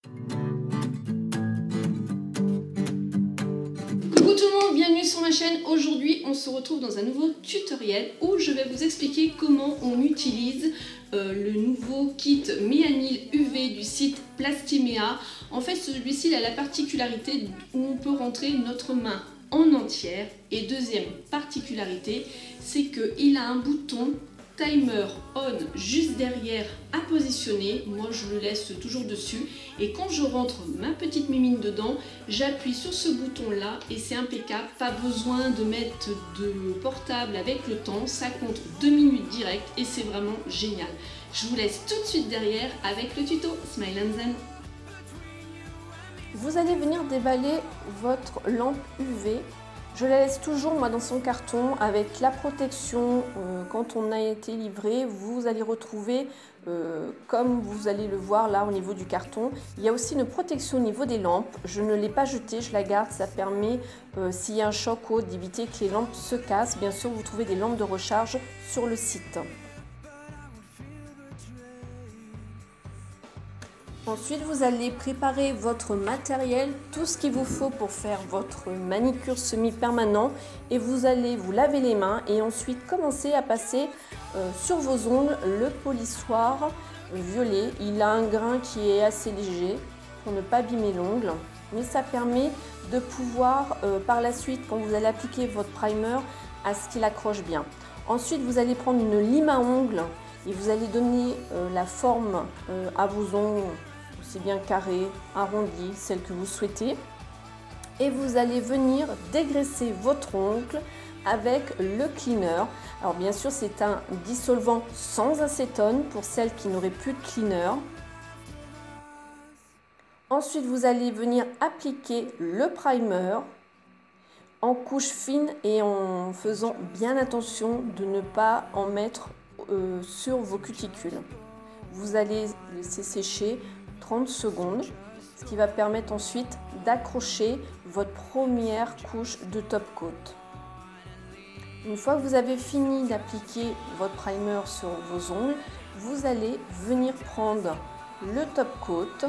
Coucou tout le monde, bienvenue sur ma chaîne. Aujourd'hui on se retrouve dans un nouveau tutoriel où je vais vous expliquer comment on utilise le nouveau kit Myanil UV du site Plastimea. En fait celui-ci a la particularité où on peut rentrer notre main en entière, et deuxième particularité c'est qu'il a un bouton timer on juste derrière à positionner. Moi je le laisse toujours dessus, et quand je rentre ma petite mimine dedans, j'appuie sur ce bouton là et c'est impeccable. Pas besoin de mettre de portable avec le temps, ça compte 2 minutes direct et c'est vraiment génial. Je vous laisse tout de suite derrière avec le tuto. Smile and Zen. Vous allez venir déballer votre lampe UV. Je la laisse toujours moi dans son carton avec la protection. Quand on a été livré, vous allez retrouver, comme vous allez le voir là au niveau du carton, il y a aussi une protection au niveau des lampes. Je ne l'ai pas jetée, je la garde, ça permet, s'il y a un choc ou autre, d'éviter que les lampes se cassent. Bien sûr, vous trouvez des lampes de recharge sur le site. Ensuite, vous allez préparer votre matériel, tout ce qu'il vous faut pour faire votre manicure semi-permanent, et vous allez vous laver les mains et ensuite commencer à passer sur vos ongles le polissoir violet. Il a un grain qui est assez léger pour ne pas abîmer l'ongle, mais ça permet de pouvoir par la suite, quand vous allez appliquer votre primer, à ce qu'il accroche bien. Ensuite, vous allez prendre une lime à ongles et vous allez donner la forme à vos ongles, aussi bien carré, arrondi, celle que vous souhaitez. Et vous allez venir dégraisser votre ongle avec le cleaner. Alors bien sûr, c'est un dissolvant sans acétone pour celles qui n'auraient plus de cleaner. Ensuite, vous allez venir appliquer le primer en couche fine et en faisant bien attention de ne pas en mettre sur vos cuticules. Vous allez laisser sécher 30 secondes, ce qui va permettre ensuite d'accrocher votre première couche de top coat. Une fois que vous avez fini d'appliquer votre primer sur vos ongles, vous allez venir prendre le top coat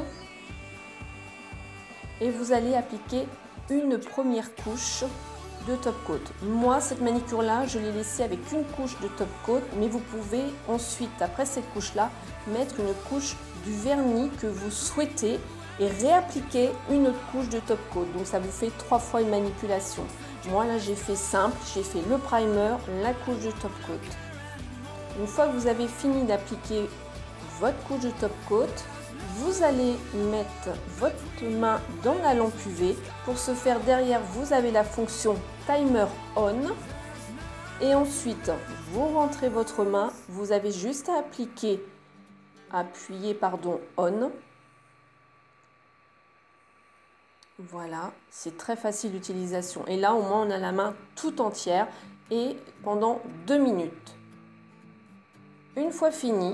et vous allez appliquer une première couche de top coat. Moi, cette manicure là, je l'ai laissée avec une couche de top coat, mais vous pouvez ensuite, après cette couche là, mettre une couche du vernis que vous souhaitez et réappliquer une autre couche de top coat. Donc ça vous fait 3 fois une manipulation. Moi là, j'ai fait simple, j'ai fait le primer, la couche de top coat. Une fois que vous avez fini d'appliquer votre couche de top coat, vous allez mettre votre main dans la lampe UV. Pour ce faire, derrière, vous avez la fonction timer on. Et ensuite, vous rentrez votre main. Vous avez juste à appuyer on. Voilà, c'est très facile d'utilisation. Et là, au moins, on a la main tout entière et pendant 2 minutes. Une fois fini,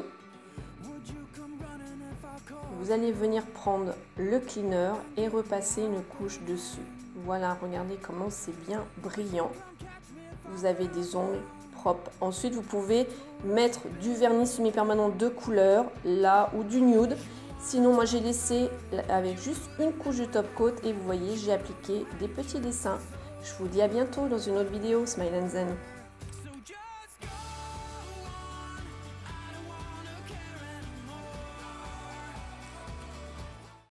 vous allez venir prendre le cleaner et repasser une couche dessus. Voilà, regardez comment c'est bien brillant. Vous avez des ongles propres. Ensuite, vous pouvez mettre du vernis semi-permanent de couleur, là, ou du nude. Sinon, moi, j'ai laissé avec juste une couche de top coat et vous voyez, j'ai appliqué des petits dessins. Je vous dis à bientôt dans une autre vidéo. Smile and Zen.